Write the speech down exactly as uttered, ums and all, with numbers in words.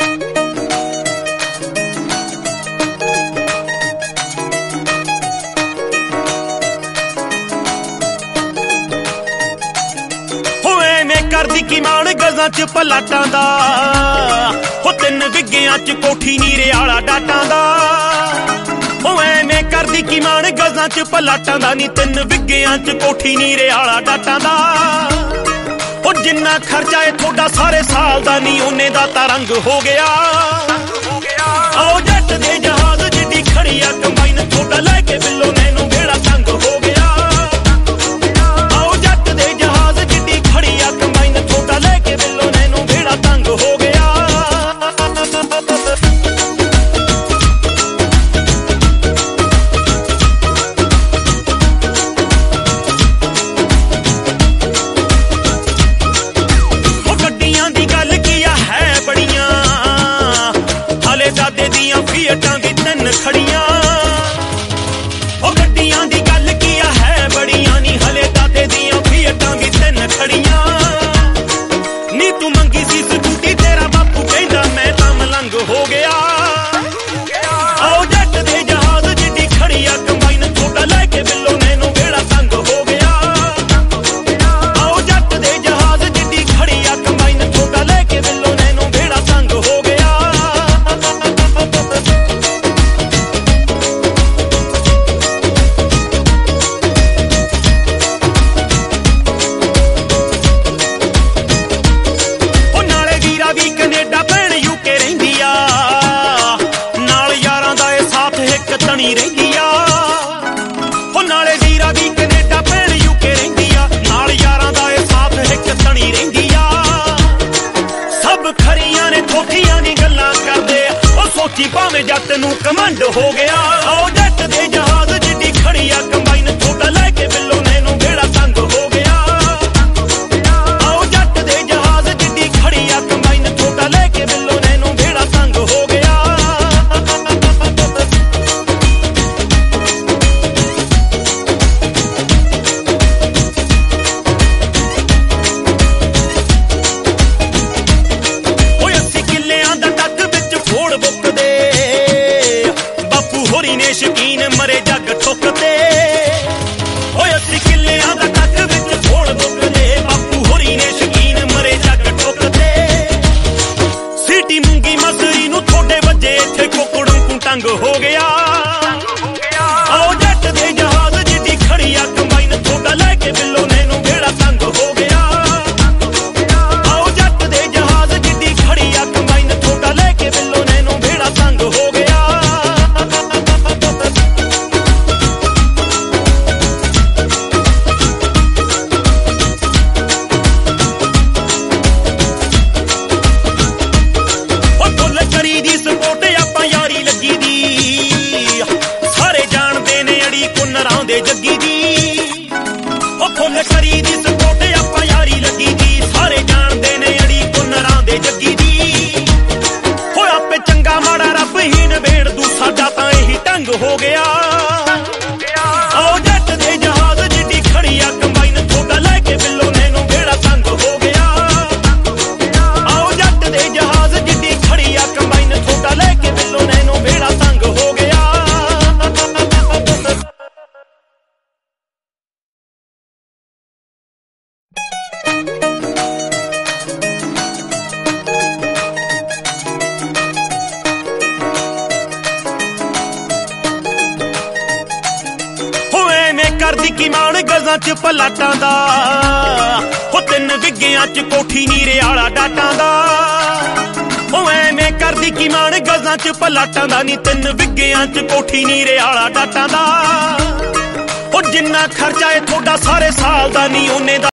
करदी की मान गजां च पलाटां दा हो तिन विग्गियां च कोठी नीरे आला डाटां दा हो ऐवें करदी की मान गजां च पलाटां दा नी तिन विग्गियां च कोठी नीरे आला डाटां दा हो जिन्ना खर्चा है थोड़ा सारे साल दा नी ओने दा तां रंग हो गया। आओ जट दे जहाज जिड्डी खड़ी आ कंबाइन थोड़ा लैके बिल्लो नैनू बेड़ा तंग हो गया। जट नू कमंड हो गया। आओ जट दे जहाज जिड्डी खड़ी आ कंबाइन थोड़ा लैके बिल्लो नैनू बेड़ा तंग हो गया। आओ जट दे जहाज जिड्डी खड़ी आ कंबाइन थोड़ा लैके बिल्लो नैनू बेड़ा तंग हो गया। ओए अस्सी किल्लियां दा टक विच फोड़ बुकदे ने शकीन मरे जग ठुकते। ओए अस्सी किल्लियां दा टक विच फोड़ बुकदे बापू होरी ने शकीन मरे जग ठुकते। सीटी मूंगी मसरी नू थोड़े वजे इत्थे कुकड़ों कू टंग हो गया। आओ जट दे जहाज जिड्डी खड़ी आ कंबाइन थोड़ा लैके बिल्लो नैनू बेड़ा तंग हो गया। आओ जट दे जहाज जिड्डी खड़ी आ कंबाइन थोड़ा लैके बिल्लो नैनू बेड़ा तंग हो गया। जग्गी दी ओ फुल करी दी सपोर्ट आपां यारी लगी दी सारे जानदे ने अड़ी कुनरां दे जग्गी दी। हो आपे चंगा माड़ा रब ही नवेड़ दू साडा तां इही ढंग हो गया। आओ जट दे जहाज जिड्डी खड़ी आ कंबाइन थोड़ा लैके बिल्लो नैनू बेड़ा तंग हो गया। आओ जट दे जहाज जिड्डी खड़ी आ कंबाइन थोड़ा लैके बिल्लो नैनू बेड़ा तंग हो गया। करदी की मान गजां च पलाटां दा हो तिन विग्गियां च कोठी नीरे आला डाटां दा हो ऐवें करदी की मान गजां च पलाटां दा नी तिन विग्गियां च कोठी नीरे आला डाटां दा हो जिन्ना खर्चा है थोड़ा सारे साल दा नी ओने दा